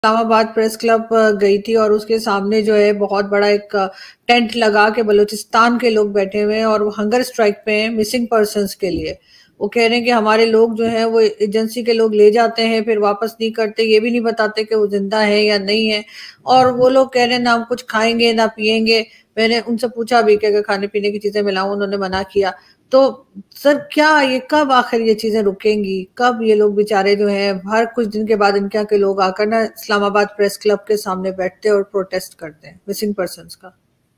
Islamabad press club गई थी और उसके सामने जो है बहुत बड़ा एक टेंट लगा के बलूचिस्तान के लोग बैठे हुए हैं और वो हंगर स्ट्राइक पे हैं मिसिंग पर्सन्स के लिए। वो कह रहे हैं कि हमारे लोग जो हैं वो एजेंसी के लोग ले जाते हैं फिर वापस नहीं करते, ये भी नहीं बताते कि वो जिंदा है या नहीं है। और वो लोग कह रहे हैं ना हम कुछ खाएंगे ना पिएंगे। मैंने उनसे पूछा भी कि अगर खाने पीने की चीजें मिलाऊं, उन्होंने मना किया। तो सर क्या ये कब आखिर ये चीजें रुकेंगी? कब ये लोग बेचारे जो हैं हर कुछ दिन के बाद इनके यहाँ के लोग आकर ना इस्लामाबाद प्रेस क्लब के सामने बैठते हैं और प्रोटेस्ट करते हैं मिसिंग पर्सन्स का।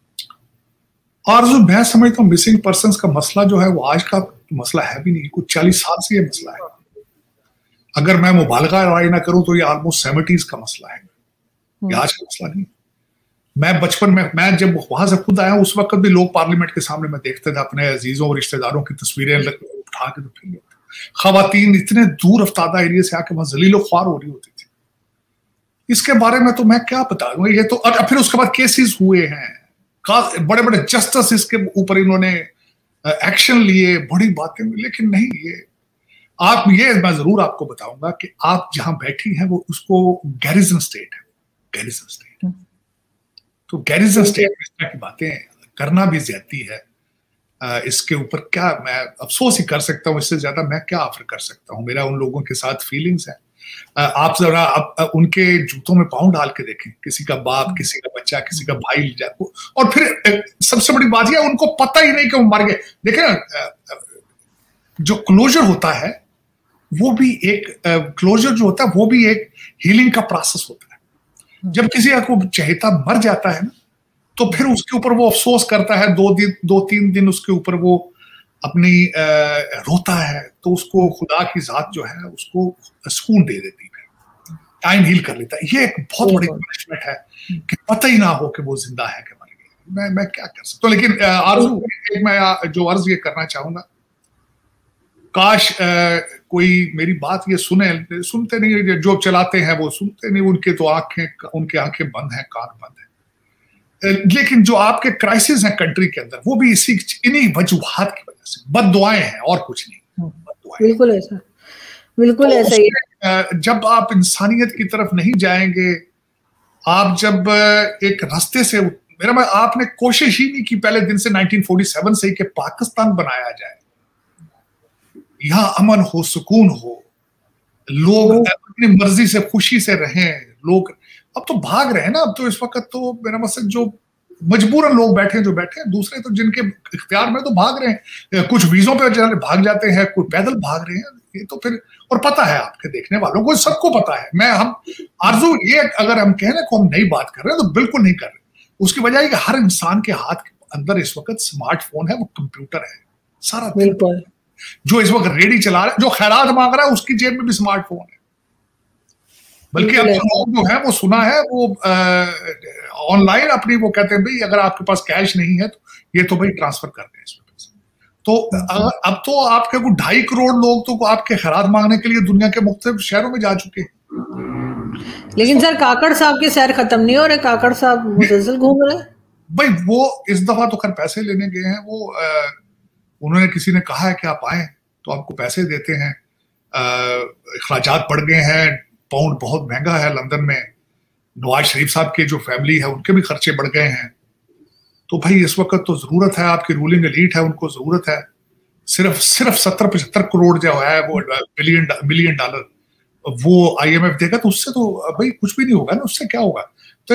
और जो मैं समझता हूँ मिसिंग पर्सन्स का मसला जो है वो आज का मसला है भी नहीं, कुछ 40 साल से ये मसला है। अगर मैं मुबालगा राय ना करूं तो ये ऑलमोस्ट 70s का मसला है, ये आज का मसला नहीं। मैं बचपन में मैं जब वहां से खुद आया उस वक्त भी लोग पार्लियामेंट के सामने मैं देखते थे अपने अजीजों और रिश्तेदारों की तस्वीरें उठा के, तो फिर खवातीन इतने दूर अफ्तादा एरिया से आके वहां जलीलो ख्वार हो रही होती थी। इसके बारे में तो मैं क्या बता दूं, ये तो फिर उसके बाद केसेस हुए हैं, बड़े बड़े जस्टिस इसके ऊपर इन्होंने एक्शन लिए, बड़ी बातें, लेकिन नहीं ये आप ये मैं जरूर आपको बताऊंगा कि आप जहां बैठी हैं वो उसको गैरिजन स्टेट है, गैरिजन स्टेट। तो गैरिजन स्टेट में इस तरह की बातें करना भी ज्यादती है। इसके ऊपर क्या मैं अफसोस ही कर सकता हूँ, इससे ज्यादा मैं क्या ऑफर कर सकता हूँ। मेरा उन लोगों के साथ फीलिंग्स है। आप जरा उनके जूतों में पाँव डाल के देखें, किसी का बाप, किसी का बच्चा, किसी का भाई, और फिर सबसे बड़ी बात यह उनको पता ही नहीं कि वो मर गए। देखें ना, जो क्लोजर होता है वो भी एक क्लोजर जो होता है वो भी एक हीलिंग का प्रोसेस होता है। जब किसी को चहेता मर जाता है ना, तो फिर उसके ऊपर वो अफसोस करता है, 2-3 दिन उसके ऊपर वो अपनी रोता है, तो उसको खुदा की जात जो है उसको सुकून दे देती है, टाइम हील कर लेता है। ये एक बहुत बड़ी पनिशमेंट है कि पता ही ना हो कि वो जिंदा है कि मर गया। मैं क्या कर सकता हूँ। लेकिन आरज़ू, एक मैं जो अर्ज ये करना चाहूंगा, काश कोई मेरी बात ये सुनते नहीं, जो चलाते हैं वो सुनते नहीं, उनके आंखें बंद हैं, कान बंद है। लेकिन जो आपके क्राइसिस हैं कंट्री के अंदर, वो भी इन्हीं वजूहात की वजह से, बद्दुआएं हैं और कुछ नहीं। बिल्कुल ऐसा, बिल्कुल तो ऐसा ही। जब आप इंसानियत की तरफ नहीं जाएंगे, आप जब एक रास्ते से आपने कोशिश ही नहीं की पहले दिन से 1947 से कि पाकिस्तान बनाया जाए, यहां अमन हो, सुकून हो, लोग अपनी मर्जी से खुशी से रहें। लोग अब तो भाग रहे हैं ना, अब तो इस वक्त तो मेरा मतलब जो मजबूरन लोग बैठे हैं, जो बैठे हैं, दूसरे तो जिनके इख्तियार में तो भाग रहे हैं, कुछ वीजों पे भाग जाते हैं, कुछ पैदल भाग रहे हैं। ये तो फिर, और पता है आपके देखने वालों को, सबको पता है। हम आरज़ू ये अगर हम कह रहे हैं को हम नई बात कर रहे हैं तो बिल्कुल नहीं कर रहे। उसकी वजह है कि हर इंसान के हाथ के अंदर इस वक्त स्मार्टफोन है, वो कंप्यूटर है, सारा बिल्कुल। जो इस वक्त रेडी चला रहा है, जो खैरात मांग रहा है, उसकी जेब में भी स्मार्टफोन है। बल्कि अब लोग जो है वो सुना है वो ऑनलाइन अपनी वो कहते हैं भाई अगर आपके पास कैश नहीं है तो ये तो भाई ट्रांसफर कर दें इसमें पैसे। तो अब तो आपके को 2.5 करोड़ लोग तो आपके खैरात मांगने के लिए दुनिया के मुख्तलिफ शहरों में जा चुके हैं। लेकिन सर काकड़ साहब के सैर खत्म नहीं हो रहे, काकड़ साहब मुसलसल घूम रहे हैं भाई। वो इस दफा तो खैर पैसे लेने गए हैं, वो उन्होंने किसी ने कहा है कि आप आए तो आपको पैसे देते हैं। अखराजात बढ़ गए हैं, पाउंड बहुत महंगा है लंदन में, नवाज शरीफ साहब के जो फैमिली है उनके भी खर्चे बढ़ गए हैं। तो भाई इस वक्त तो जरूरत है, आपकी रूलिंग एलीट है, उनको जरूरत है। सिर्फ 70-75 करोड़ जो है वो मिलियन डॉलर वो IMF देगा, तो उससे तो भाई कुछ भी नहीं होगा ना, उससे क्या होगा।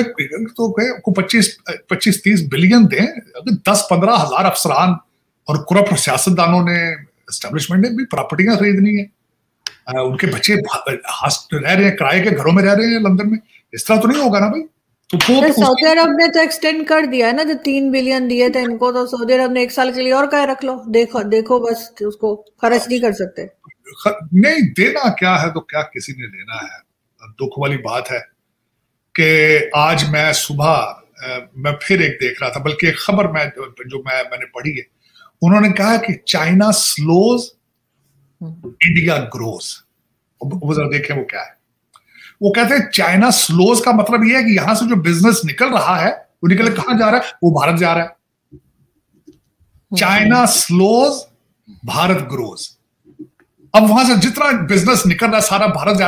तो 25-30 बिलियन दें, अगर 10-15 हज़ार अफसरान और करप्ट सियासतदानों ने, एस्टेब्लिशमेंट ने भी प्रॉपर्टियां खरीदनी है, उनके बच्चे रह रहे हैं, किराए के घरों में रह रहे हैं लंदन में, इस तरह तो नहीं होगा ना भाई। तो सऊदी अरब ने तो एक्सटेंड कर दिया है ना, जो 3 बिलियन दिए थे इनको, तो सऊदी अरब ने 1 साल के लिए और कह रख लो, देखो बस उसको खर्च नहीं कर सकते। नहीं देना क्या है, तो क्या किसी ने देना है। दुख वाली बात है कि आज मैं सुबह मैं फिर एक देख रहा था, बल्कि एक खबर मैंने पढ़ी है, उन्होंने कहा कि चाइना स्लोज इंडिया ग्रोज। वो जरा देखें वो क्या है। वो कहते हैं चाइना स्लोज का मतलब ये है कि यहां से जो बिजनेस निकल रहा है वो निकल कहां जा रहा है, वो भारत जा रहा है। China slows, Bharat grows. अब वहां से जितना बिजनेस निकल रहा है सारा भारत जा रहा है।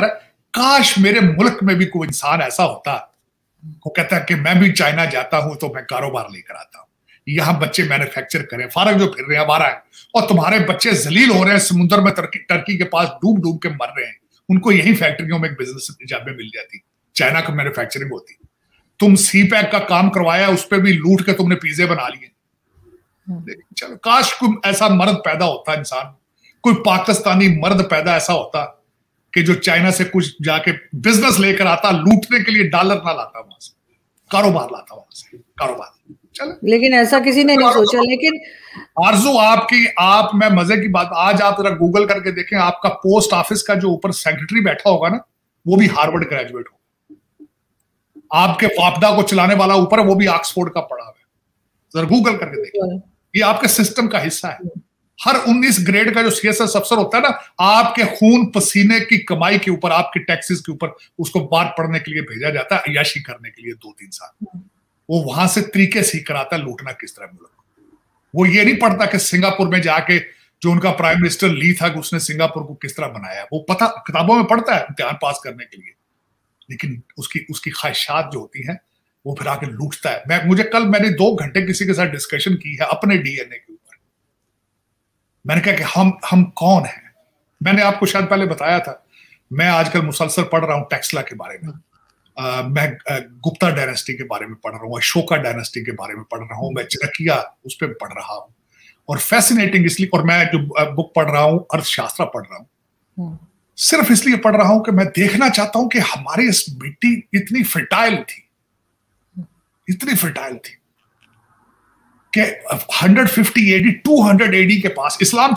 काश मेरे मुल्क में भी कोई इंसान ऐसा होता, वो कहता है कि मैं भी चाइना जाता हूं तो मैं कारोबार लेकर आता हूं, यहां बच्चे मैन्युफैक्चर करें, फारग जो फिर रहे हैं हमारा है, और तुम्हारे बच्चे जलील हो रहे हैं समुद्र में, टर्की के पास डूब डूब के मर रहे हैं, उनको यही फैक्ट्रियों में एक बिजनेस जॉबें मिल जाती, चाइना का मैन्युफैक्चरिंग होती। तुम सी पैक का काम करवाया, उस पर भी लूट के तुमने पिज्जे बना लिए। चलो काश कोई ऐसा मर्द पैदा होता, इंसान कोई पाकिस्तानी मर्द पैदा ऐसा होता कि जो चाइना से कुछ जाके बिजनेस लेकर आता, लूटने के लिए डॉलर ना लाता वहां से, कारोबार लाता वहां से, कारोबार। चलो, लेकिन ऐसा किसी ने नहीं सोचा। लेकिन आरजू आपकी, आप, मैं मजे की बात, आज आप जरा गूगल करके देखें, आपका पोस्ट ऑफिस का जो ऊपर सेक्रेटरी बैठा होगा ना, वो भी हार्वर्ड ग्रेजुएट होगा। आपके वापदा को चलाने वाला ऊपर, वो भी ऑक्सफोर्ड का पढ़ा हुआ है, जरा गूगल करके देखें। ये आपके सिस्टम का हिस्सा है। हर 19 ग्रेड का जो सीएसएस अफसर होता है ना, आपके खून पसीने की कमाई के ऊपर, आपके टैक्सेस के ऊपर उसको बात पढ़ने के लिए भेजा जाता है, अय्याशी करने के लिए 2-3 साल। वो वहां से तरीके सीख कर आता है लूटना किस तरह मुल्क। वो ये नहीं पढ़ता कि सिंगापुर में जाके जो उनका प्राइम मिनिस्टर ली था, कि उसने सिंगापुर को किस तरह बनाया, वो पता किताबों में पढ़ता है इम्तिहान पास करने के लिए, लेकिन उसकी ख्वाहिशात जो होती हैं वो फिर आके लूटता है। मैंने 2 घंटे किसी के साथ डिस्कशन की है अपने डीएनए के ऊपर। मैंने कहा कि हम कौन हैं। मैंने आपको शायद पहले बताया था, मैं आजकल मुसलसल पढ़ रहा हूँ टेक्सला के बारे में, मैं गुप्ता डायनेस्टी के बारे में पढ़ रहा हूँ, अशोका डायनेस्टी के बारे में पढ़ रहा हूँ, मैं चाणक्य उस पर पढ़ रहा हूँ। और फैसिनेटिंग इसलिए, और मैं जो बुक पढ़ रहा हूँ अर्थशास्त्र पढ़ रहा हूँ, सिर्फ इसलिए पढ़ रहा हूं कि मैं देखना चाहता हूं कि हमारी इस मिट्टी इतनी फर्टाइल थी, इतनी फर्टाइल थी कि 150 AD 200 AD के पास, इस्लाम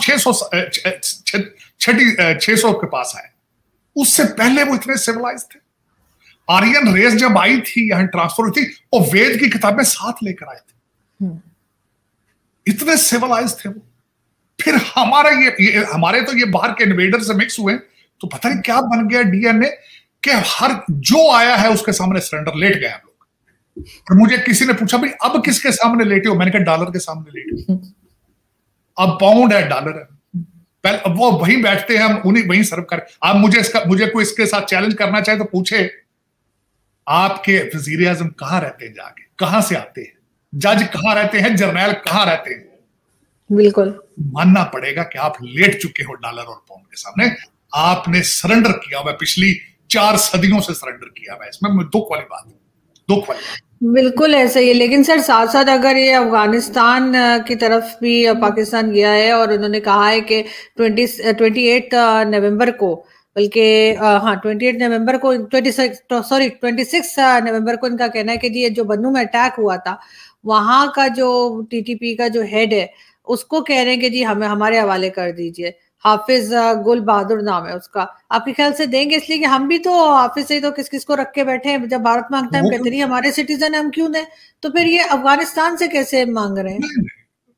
600 के पास आए, उससे पहले वो इतने सिविलाइज थे। आर्यन रेस जब आई थी, यहां ट्रांसफर हुई थी, वो वेद की किताबें साथ लेकर आए थे, इतने सिविलाइज थे वो। फिर हमारे तो ये बाहर के इन्वेडर से मिक्स हुए, तो पता नहीं क्या बन गया डीएनए कि हर जो आया है उसके सामने सरेंडर, लेट गए हम लोग। और मुझे किसी ने पूछा, भाई अब किसके सामने लेटे हो? मैंने कहा डॉलर के सामने लेटे हो। अब पाउंड है, डॉलर है, पहले अब वो वहीं बैठते हैं, हम उन्हीं वहीं सर्व करें। आप मुझे कोई इसके साथ चैलेंज करना चाहे तो पूछे, आपके वजीर आजम कहां रहते हैं, जाके कहां से आते हैं, जज कहां रहते हैं, जर्नैल कहां रहते हैं? बिल्कुल मानना पड़ेगा कि आप लेट चुके हो डॉलर और पाउंड के सामने। आपने सरेंडर किया हुआ, पिछली 4 सदियों से सरेंडर किया हुआ है। इसमें दुख वाली बात है, दुख वाली बात। बिल्कुल ऐसा ही है। लेकिन सर साथ साथ अगर ये अफगानिस्तान की तरफ भी पाकिस्तान गया है और उन्होंने कहा है कि 28 नवंबर को, बल्कि हाँ 28 नवंबर को 26 नवंबर को इनका कहना है कि जी ये जो बन्नू में अटैक हुआ था, वहां का जो टीटीपी का जो हेड है उसको कह रहे हैं कि जी हमें हमारे हवाले कर दीजिए। हाफिज गुल बहादुर नाम है उसका। आपके ख्याल से देंगे? इसलिए कि हम भी तो हाफिज से तो किस किस को रख के बैठे हैं, जब भारत मांगता है हम कहते नहीं हमारे सिटीजन है हम क्यों दें, तो फिर ये अफगानिस्तान से कैसे मांग रहे हैं?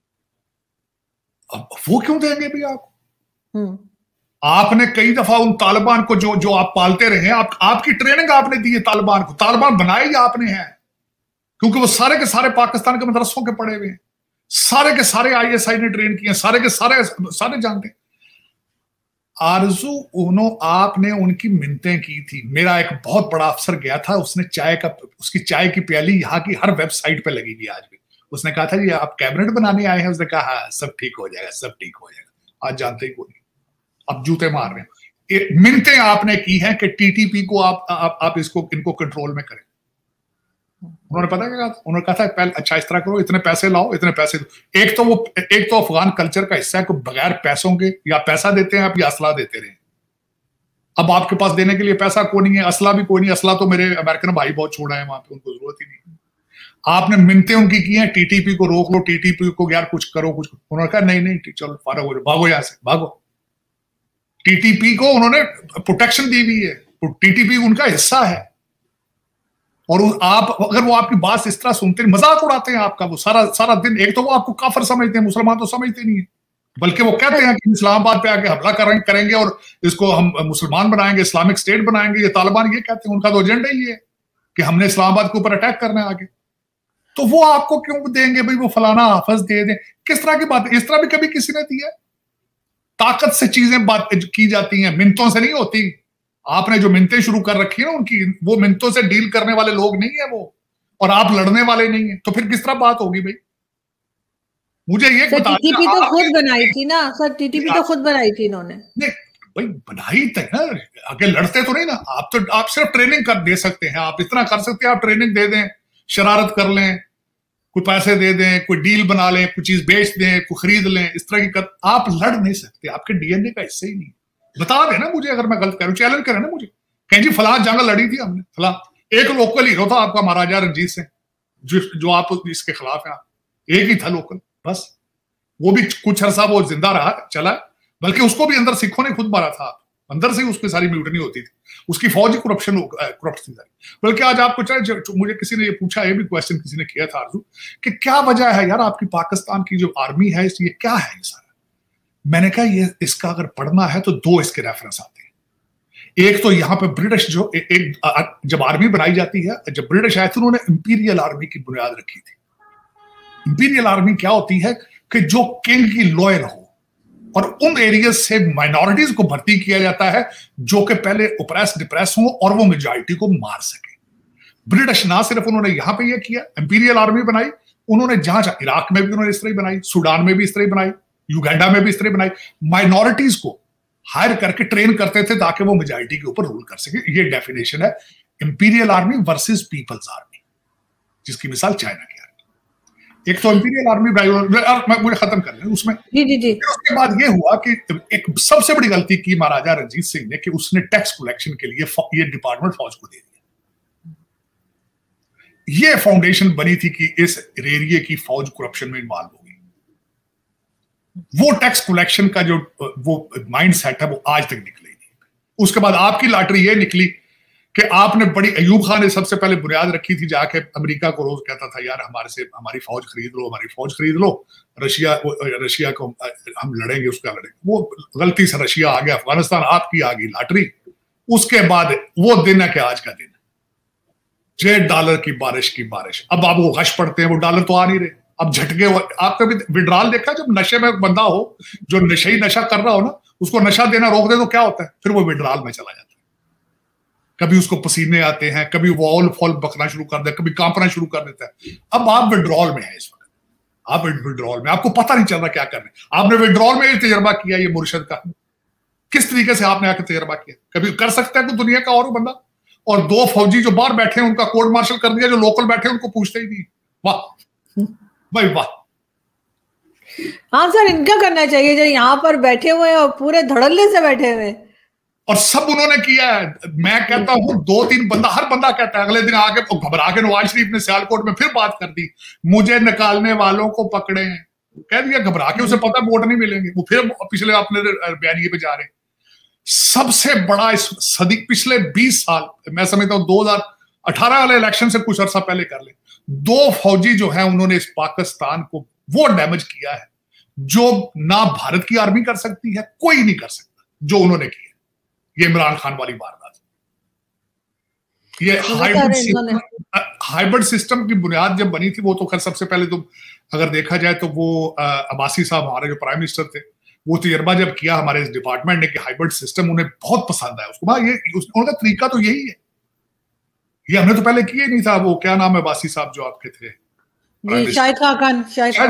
अब वो क्यों देंगे भी आप? आपने कई दफा उन तालिबान को जो आप पालते रहे, आपकी ट्रेनिंग आपने दी है तालिबान को, तालिबान बनाए ही आपने हैं, क्योंकि वो सारे के सारे पाकिस्तान के मदरसों के पढ़े हुए हैं, सारे के सारे आईएसआई ने ट्रेन किए, सारे के सारे जानते हैं। आरजू आपने उनकी मिन्नतें की थी। मेरा एक बहुत बड़ा अफसर गया था, उसने उसकी चाय की प्याली यहाँ की हर वेबसाइट पे लगी हुई आज भी। उसने कहा था जी आप कैबिनेट बनाने आए हैं? उसने कहा हाँ सब ठीक हो जाएगा, सब ठीक हो जाएगा। आज जानते ही कोई नहीं, अब जूते मार रहे हैं। मिन्नतें आपने की हैं कि टीटीपी को आप इनको कंट्रोल में करें। उन्होंने पता क्या कहा था? उन्होंने कहा था पहले अच्छा इस तरह करो, इतने पैसे लाओ, इतने पैसे दो। एक तो अफगान कल्चर का हिस्सा है कि बगैर पैसों के या पैसा देते हैं आप या असला देते रहे। अब आपके पास देने के लिए पैसा कोई नहीं है, असला भी कोई नहीं। असला तो मेरे अमेरिकन भाई बहुत छोड़ा है वहां पे, उनको जरूरत ही नहीं। आपने मिन्नतें उनकी की हैं टीटीपी को रोक लो, टीटीपी को यार कुछ करो, कुछ। उन्होंने कहा नहीं चलो फारग हो जाओ, भागो यहां से, भागो। टीटीपी को उन्होंने प्रोटेक्शन दी हुई है, टीटीपी उनका हिस्सा है। और आप अगर वो आपकी बात इस तरह सुनते हैं, मजाक उड़ाते हैं आपका, वो सारा दिन। एक तो वो आपको काफिर समझते हैं, मुसलमान तो समझते नहीं है, बल्कि वो कहते हैं कि इस्लामाबाद पे आके हमला करेंगे और इसको हम मुसलमान बनाएंगे, इस्लामिक स्टेट बनाएंगे। ये तालिबान ये कहते हैं, उनका तो एजेंडा ही है कि हमने इस्लामाबाद के ऊपर अटैक करना है आगे। तो वो आपको क्यों देंगे भाई? वो फलाना हाफिज दे दें, किस तरह की बात है? इस तरह भी कभी किसी ने दी है? ताकत से चीजें बात की जाती हैं, मिन्नतों से नहीं होती। आपने जो मिन्नतें शुरू कर रखी है ना उनकी, वो मिन्नतों से डील करने वाले लोग नहीं है वो, और आप लड़ने वाले नहीं है, तो फिर किस तरह बात होगी भाई? मुझे ये सर बता टीटीपी तो खुद बनाई थी ना सर, टीटीपी तो खुद बनाई थी इन्होंने। नहीं भाई बनाई तक ना, आगे लड़ते तो नहीं ना आप, तो आप सिर्फ ट्रेनिंग कर दे सकते हैं, आप इतना कर सकते हैं, आप ट्रेनिंग दे दें, शरारत कर लें, कोई पैसे दे दें, कोई डील बना लें, कोई चीज बेच दें, कोई खरीद लें, इस तरह की आप लड़ नहीं सकते, आपके डीएनए का हिस्सा ही नहीं। बता देना मुझे अगर मैं गलत कह रहा हूँ, चैलेंज करें ना मुझे, कहें जी फलां जंग लड़ी थी हमने, फलां एक लोकल हीरो था आपका महाराजा रंजीत सिंह, जो आप इसके खिलाफ है, एक ही था लोकल बस, वो भी कुछ अरसा वो जिंदा रहा, चला, बल्कि उसको भी अंदर सिखों ने खुद मारा था, अंदर से ही उसकी सारी म्यूटनी होती थी, उसकी फौज ही करप्ट थी सारी। बल्कि आज आपको चाहे, मुझे किसी ने ये पूछा, ये भी क्वेश्चन किसी ने किया था आरजू, कि क्या वजह है यार आपकी पाकिस्तान की जो आर्मी है ये क्या है ये सारा? मैंने कहा ये इसका अगर पढ़ना है तो दो इसके रेफरेंस आते हैं। एक तो यहाँ पे ब्रिटिश जो जब आर्मी बनाई जाती है, जब ब्रिटिश आए थे उन्होंने इंपीरियल आर्मी की बुनियाद रखी थी। इंपीरियल आर्मी क्या होती है कि जो किंग की लॉयल हो, और उन एरिया से माइनॉरिटीज को भर्ती किया जाता है जो कि पहले ओप्रेस डिप्रेस हो और वो मेजॉरिटी को मार सके। ब्रिटिश ना सिर्फ उन्होंने यहां पे ये किया, इंपीरियल आर्मी बनाई, उन्होंने जहां इराक में भी उन्होंने इस तरह बनाई, सूडान में भी इस तरह बनाई, युगांडा में भी इस तरह बनाई, माइनॉरिटीज को हायर करके ट्रेन करते थे ताकि वो मेजॉरिटी के ऊपर रूल कर सके। ये डेफिनेशन है imperial army versus people's army, जिसकी मिसाल चाइना की। एक तो इंपीरियल आर्मी, मुझे खत्म कर लें उसमें। जी। उसके बाद ये हुआ कि एक सबसे बड़ी गलती की महाराजा रंजीत सिंह ने कि उसने टैक्स कलेक्शन के लिए ये डिपार्टमेंट फौज को दे दिया। ये फाउंडेशन बनी थी कि इस एरिया की फौज करप्शन में इन्वॉल्व होगी। वो टैक्स कलेक्शन का जो वो माइंड सेट है वो आज तक निकले नहीं। उसके बाद आपकी लॉटरी ये निकली कि आपने बड़ी, अयूब खान ने सबसे पहले बुनियाद रखी थी, जाके अमेरिका को रोज कहता था यार हमारी फौज खरीद लो, हमारी फौज खरीद लो, रशिया को हम लड़ेंगे, उसका लड़ेंगे। वो गलती से रशिया आ गया अफगानिस्तान, आपकी आ गई लॉटरी। उसके बाद वो दिन है कि आज का दिन $1 की बारिश। अब आप वो गश पड़ते हैं, वो डॉलर तो आ नहीं रहे, अब झटके। आप कभी विड्रॉल देखा? जब नशे में बंदा हो, जो नशा कर रहा हो ना, उसको नशा देना रोक दे तो क्या होता है? फिर वो विड्रॉल में चला जाता है। कभी उसको पसीने आते हैं, कभी वॉल फॉल बकना शुरू कर दे, कभी कांपना शुरू कर देता है। अब आप विड्रॉल में है इस वक्त, आप विड्रॉल में, आपको पता नहीं चल रहा क्या कर रहे हैं। आपने विड्रॉल में तजर्बा किया ये मुर्शद का, किस तरीके से आपने आकर तजर्बा किया? कभी कर सकता है कोई दुनिया का और बंदा? और 2 फौजी जो बाहर बैठे हैं उनका कोर्ट मार्शल कर दिया, जो लोकल बैठे हैं उनको पूछते ही नहीं। वाह भाई वाह। हाँ सर, इनका करना चाहिए जो यहाँ पर बैठे हुए हैं और पूरे धड़ल्ले से बैठे हुए हैं, और सब उन्होंने किया है। मैं कहता हूं 2-3 बंदा, हर बंदा कहता है, अगले दिन आके घबरा के नवाज शरीफ ने सियालकोट में फिर बात कर दी, मुझे निकालने वालों को पकड़े हैं, कह दिया घबरा के, उसे पता वोट नहीं मिलेंगे, वो फिर पिछले अपने बयानिए पे जा रहे। सबसे बड़ा इस सदी, पिछले 20 साल, मैं समझता हूं 2018 वाले इलेक्शन से कुछ अर्सा पहले कर ले, 2 फौजी जो है उन्होंने इस पाकिस्तान को वो डैमेज किया है जो ना भारत की आर्मी कर सकती है, कोई नहीं कर सकता जो उन्होंने किया। ये इमरान खान वाली वारदात, ये हाइब्रिड सिस्टम की बुनियाद जब बनी थी, वो तो खैर सबसे पहले तो अगर देखा जाए तो वो अब्बासी साहब हमारे जो प्राइम मिनिस्टर थे, वो तजर्बा जब किया हमारे इस डिपार्टमेंट ने कि हाइब्रिड सिस्टम, उन्हें बहुत पसंद आया उसको। उनका तरीका तो यही है, ये हमने तो पहले किया ही नहीं था। वो क्या नाम है अब्बासी साहब जो आपके थे, शाहिद खान।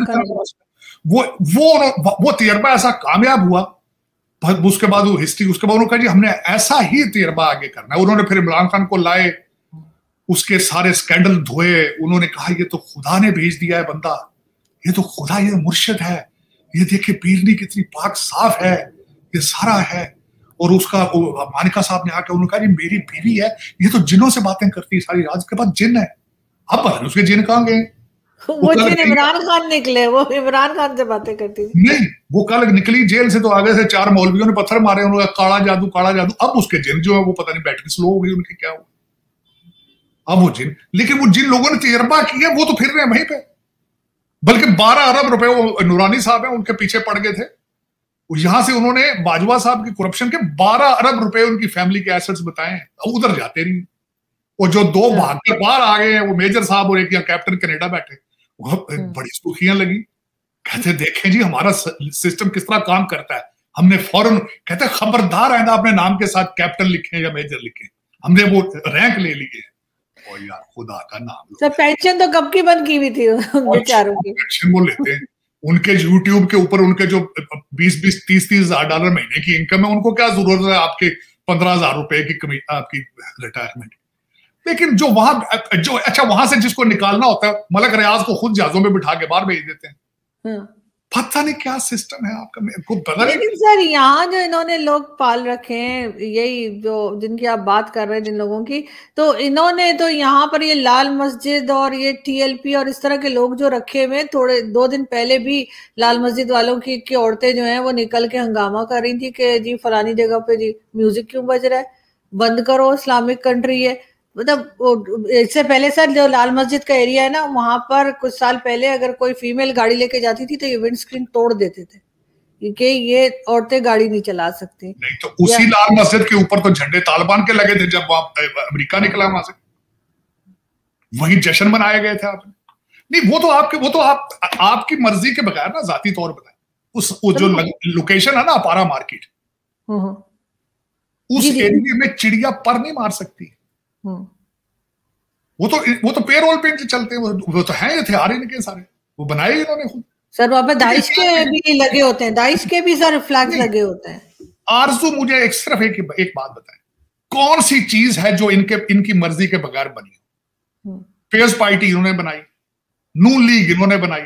वो तजर्बा ऐसा कामयाब हुआ, उसके बाद वो हिस्ट्री, उसके बाद उन्होंने कहा जी हमने ऐसा ही तजर्बा आगे करना है। उन्होंने फिर इमरान खान को लाए, उसके सारे स्कैंडल धोए, उन्होंने कहा ये तो खुदा ने भेज दिया है बंदा, ये तो खुदा, ये मुर्शिद है, ये देखिए पीरनी कितनी पाक साफ है, ये सारा है। और उसका मानिका साहब ने आके उन्होंने कहा जी मेरी बीवी है, ये तो जिनों से बातें करती है सारी रात, के बाद जिन है। अब पता नहीं उसके जिन कहाँ गए, वो जिन इमरान खान निकले, वो इमरान खान से बातें करती थी। नहीं, वो कल निकली जेल से तो आगे से 4 मौलवियों ने पत्थर मारे, उन्होंने काला जादू काला जादू। अब उसके जिन जो है वो पता नहीं बैटरी स्लो हो गई उनकी, क्या हुआ अब वो जिन। लेकिन वो जिन लोगों ने तजर्बा किया वो तो फिर रहे हैं वहीं पे, बल्कि 12 अरब रुपए वो नूरानी साहब है उनके पीछे पड़ गए थे। यहां से उन्होंने बाजवा साहब की करप्शन के 12 अरब रुपए उनकी फैमिली के एसेट्स बताए हैं, अब उधर जाते नहीं। और जो 2 भाग के बाहर आ गए हैं, वो मेजर साहब और एक कैप्टन कनाडा बैठे, वो बड़ी सुखियां लगी, कहते देखें जी हमारा सिस्टम किस तरह काम करता है, हमने फौरन कहते हैं खबरदार आइंदा अपने नाम के साथ कैप्टन लिखे या मेजर लिखे, हमने वो रैंक ले लिए। और यार खुदा का नाम, सर पेंशन तो कब की बंद की हुई थी बेचारों की। पेंशन वो लेते हैं, उनके यूट्यूब के ऊपर उनके जो 20-20, 30-30 हजार डॉलर महीने की इनकम है, उनको क्या जरूरत है आपके 15,000 रुपए की आपकी रिटायरमेंट। लेकिन जो वहां जो अच्छा वहां से जिसको निकालना होता है, मलक रियाज को खुद जहाजों में बिठा के बाहर भेज देते हैं। पता नहीं क्या सिस्टम है आपका, मेरे को पता नहीं। लेकिन सर यहाँ जो इन्होंने लोग पाल रखे हैं, यही जो जिनकी आप बात कर रहे हैं जिन लोगों की, तो इन्होंने तो यहाँ पर ये लाल मस्जिद और ये TLP और इस तरह के लोग जो रखे हुए, थोड़े 2 दिन पहले भी लाल मस्जिद वालों की औरतें जो हैं वो निकल के हंगामा कर रही थी कि जी फलानी जगह पे जी म्यूजिक क्यों बज रहा है, बंद करो, इस्लामिक कंट्री है। मतलब इससे पहले सर जो लाल मस्जिद का एरिया है ना, वहां पर कुछ साल पहले अगर कोई फीमेल गाड़ी लेके जाती थी तो ये विंड स्क्रीन तोड़ देते थे क्योंकि ये औरतें गाड़ी नहीं चला सकती। नहीं तो उसी लाल मस्जिद के ऊपर तो झंडे तालिबान के लगे थे जब वहां अमेरिका निकला वहां से, वहीं जश्न मनाए गए थे आपने। नहीं वो तो आपकी मर्जी के बगैर ना जाती तौर पर उस जो लोकेशन है ना अपारा मार्केट, उस एरिया में चिड़िया पर नहीं मार सकती। वो तो पेरोल पे चलते हैं, वो तो है हथियार इनके सारे, वो बनाए इन्होंने खुद। सर वहां पे दाइश के भी लगे होते हैं, दाइश के भी सर फ्लैग्स लगे होते हैं। आरजू मुझे सिर्फ एक बात बताएं, कौन सी चीज है जो इनकी मर्जी के बगैर बनी हो? पीएस पार्टी इन्होंने बनाई, नून लीग इन्होंने बनाई,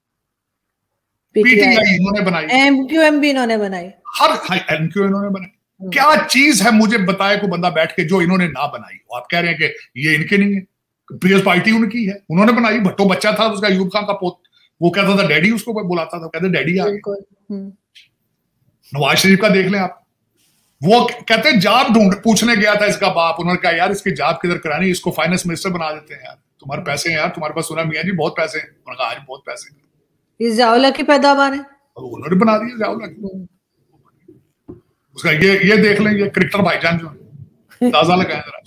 पीटीआई इन्होंने बनाई, एमक्यूएम भी इन्होंने बनाई, हर एमक्यू इन्होंने बनाई। क्या चीज है मुझे बताए को बंदा बैठ के जो इन्होंने ना बनाई? आप कह रहे हैं कि ये इनके नहीं है, पीएस पार्टी उनकी है, उन्होंने बनाई। भट्टो बच्चा था उसका, अयूब खान का पोत, वो कहता था डैडी, उसको बुलाता था, कहते डैडी आ गए। नवाज शरीफ का देख लें आप, वो कहते हैं जाब पूछने गया था इसका बाप, उन्होंने कहा यार इसकी जाब किधर करानी, इसको फाइनेंस मिनिस्टर बना देते हैं यार, तुम्हारे पैसे हैं यार, तुम्हारे पास सुना मियां जी बहुत पैसे हैं। उन्होंने कहा आज बहुत पैसे हैं, इस जावला की पैदावार है, उन्होंने बना दिया जावला की। उसका ये देख लें, ये क्रिकेटर भाईजान जो ताजा लगाए जरा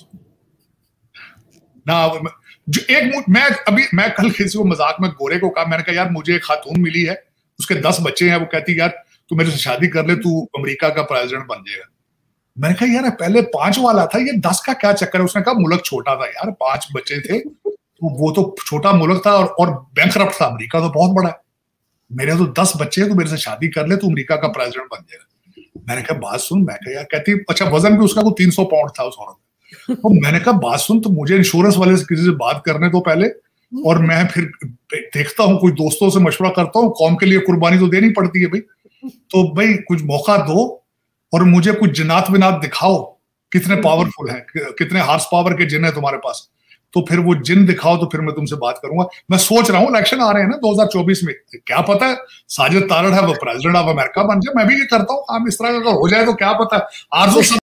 ना। जो एक मैं कल किसी को मजाक में गोरे को कहा, मैंने कहा यार मुझे एक खातून मिली है, उसके 10 बच्चे हैं, वो कहती यार तू मेरे से शादी कर ले, तू अमेरिका का प्रेसिडेंट बन जाएगा। मैंने कहा यार पहले 5 वाला था, ये 10 का क्या चक्कर है? उसने कहा मुल्क छोटा था यार, 5 बच्चे थे, तो वो तो छोटा मुल्क था और बैंकरप्ट था, अमेरिका तो बहुत बड़ा है, मेरे तो 10 बच्चे हैं, तू मेरे से शादी कर ले, तू अमेरिका का प्रेसिडेंट बन जाएगा। मैंने कहा बात सुन, मैं कहा यार, कहती अच्छा वजन भी उसका को 300 पाउंड था उस औरत, तो मैंने कहा बात सुन, तो मुझे इंश्योरेंस वाले से किसी से बात करने तो पहले, और मैं फिर देखता हूँ कोई दोस्तों से मशवरा करता हूँ, कौम के लिए कुर्बानी तो देनी पड़ती है भाई, तो भाई कुछ मौका दो और मुझे कुछ जिनात विनात दिखाओ, कितने पावरफुल हैं, कितने हार्स पावर के जिन है तुम्हारे पास, तो फिर वो जिन दिखाओ, तो फिर मैं तुमसे बात करूंगा। मैं सोच रहा हूँ इलेक्शन आ रहे हैं ना 2024 में, क्या पता है साजिद तारड़ है वो प्रेसिडेंट ऑफ अमेरिका बन जाए, मैं भी ये करता हूँ काम इस तरह का, अगर हो जाए तो क्या पता है। आरजू